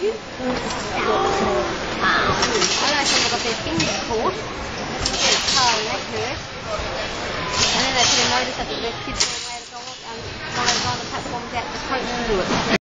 I think they've got their fingers caught. Their car and that hurt. And then they put a notice up that the kids weren't allowed to go on the platforms out the coach to do it.